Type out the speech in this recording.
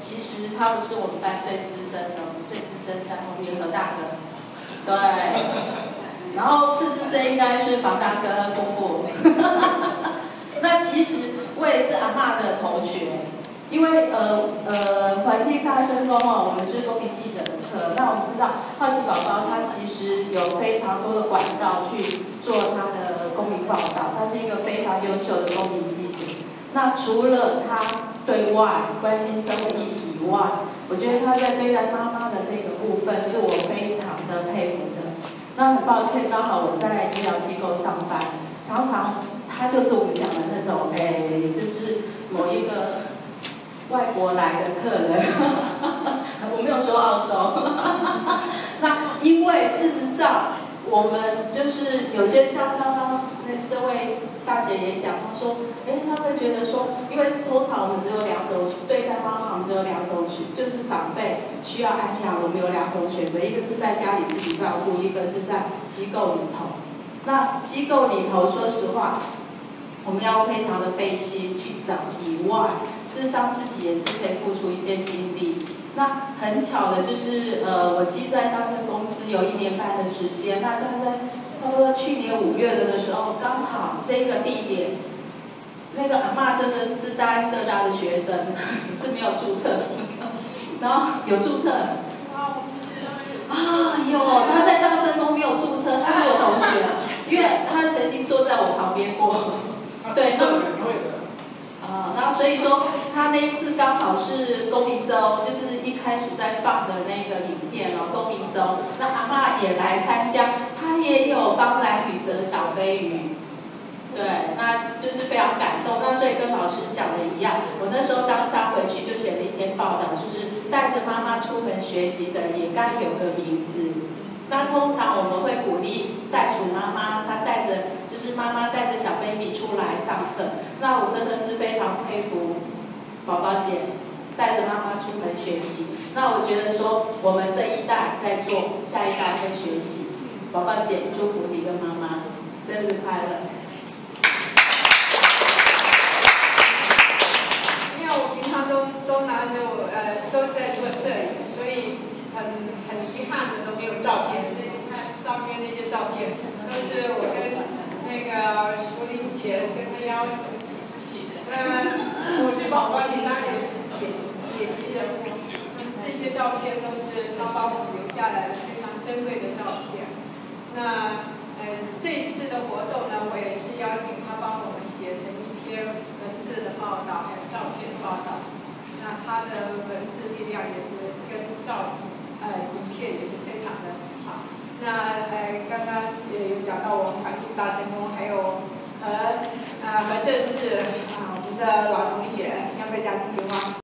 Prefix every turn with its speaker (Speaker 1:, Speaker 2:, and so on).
Speaker 1: 其实他不是我们班最资深的，我们最资深在后面何大哥，对，然后次资深应该是房大哥夫妇。那其实我也是阿嬷的同学。因为环境大声公哦，我们是公民记者的课。那我们知道好奇宝宝他其实有非常多的管道去做他的公民报道，他是一个非常优秀的公民记者。那除了他对外关心社会议题以外，我觉得他在对待妈妈的这个部分是我非常的佩服的。那很抱歉，刚好我在医疗机构上班，常常他就是我们讲的那种，就是某一个外国来的客人，我没有说澳洲。那因为事实上，我们就是有些像刚刚这位大姐也讲，她说，她会觉得说，因为通常我们只有2种对待妈妈，我们只有2种就是长辈需要安养，我们有2种选择，一个是在家里自己照顾，一个是在机构里头。那机构里头，说实话，我们要非常的费心去找以外，事实上自己也是可以付出一些心力。那很巧的就是，我其实在大正公司有1年半的时间。那在差不多去年5月的时候，刚好这个地点，那个阿嬷真的是大概社大的学生，只是没有注册。然后有注册。有，他在大正公没有注册，他是我同学，因为他曾经坐在我旁边过。对，然后所以说他那一次刚好是公民周，就是一开始在放的那个影片哦，公民周，那阿嬷也来参加，她也有帮蓝宇折小飞鱼，对，那就是非常感动。那所以跟老师讲的一样，我那时候当下回去就写了一篇报道，就是带着妈妈出门学习的也该有个名字。那通常我们会鼓励袋鼠妈妈，她带着就是妈妈带着小 baby 出来上课。那我真的是非常佩服宝宝姐带着妈妈出门学习。那我觉得说我们这一代在做，下一代会学习。宝宝姐祝福你跟妈妈生日快乐。
Speaker 2: 因为我平常都拿着我都在做摄影，所以很遗憾的都没有照片。所以你看上面那些照片都是我跟那个淑玲姐跟她要求起的。我是宝宝姐，当然也是姐级人物。这些照片都是她帮我留下来的非常珍贵的照片。那这一次的活动呢，我也是邀请她帮我们写成一篇文字的报道，还有照片的报道。那她的文字力量也是跟影片也是非常的好。那刚刚也有讲到我们环境大神功，还有何正志我们的老同学，要不要讲几句话？